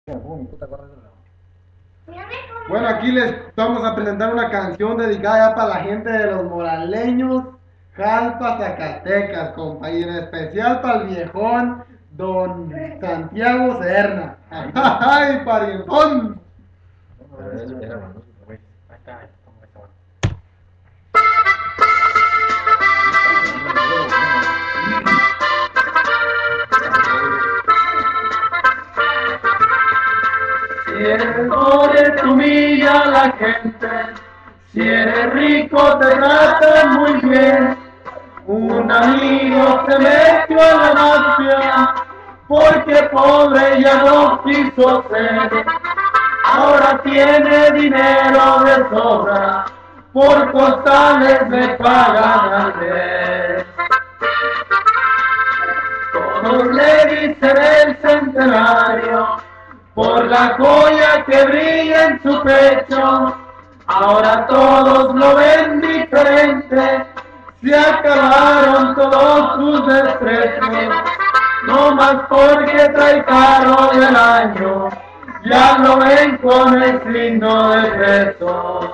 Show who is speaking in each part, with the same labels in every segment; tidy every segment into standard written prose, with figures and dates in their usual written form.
Speaker 1: Bueno, aquí les vamos a presentar una canción dedicada ya para la gente de los moraleños, Jalpa, Zacatecas, compa, y en especial para el viejón don Santiago Serna. ¡Ay, parientón!
Speaker 2: Si eres pobre te humilla a la gente, si eres rico te trata muy bien. Un amigo se metió a la mafia porque pobre ya no quiso ser. Ahora tiene dinero de sobra, por costales me pagan al mes. Todos le dicen el centenario por la joya que brilla en su pecho. Ahora todos lo ven diferente, se acabaron todos sus desprecios. No más porque trae carro del año, ya lo ven con el signo de peso.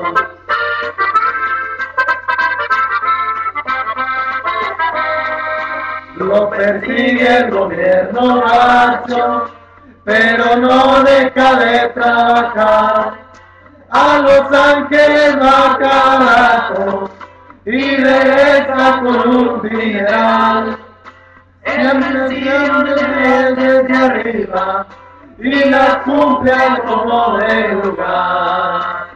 Speaker 2: Lo persigue el gobierno macho, pero no deja de trabajar. A Los Ángeles va cada rato y regresa con un dineral. Siempre desde arriba y las cumple al como de lugar.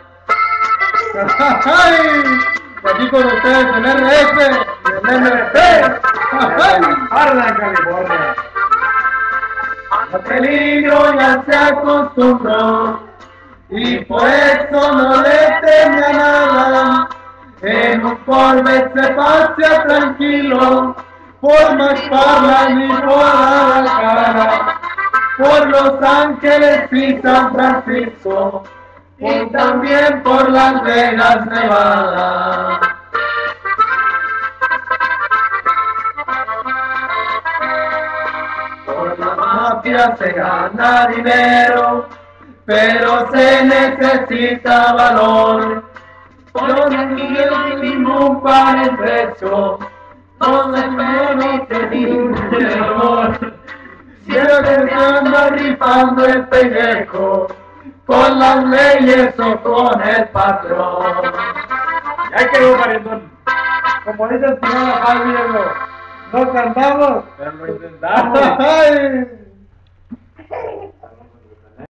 Speaker 1: ¡Ay! Aquí con ustedes el RF y el MRP.
Speaker 2: ¡Parla en California! Al peligro ya se acostumbró y por eso no le teme a nada. En un Corvette se pasea tranquilo, por McFarland y por Guadalajara, por Los Ángeles y San Francisco, y también por Las Vegas, Nevada. Por la mafia se gana dinero, pero se necesita valor. Porque aquí no hay ningún parentesco, no se permite ningún error. Siempre se anda rifando el pellejo, con las leyes o con el patrón.
Speaker 1: Ya quedó, parientón. Como dice el señor Ajal, viejo, no cantamos,
Speaker 2: Pero lo intentamos.
Speaker 1: ¡ay!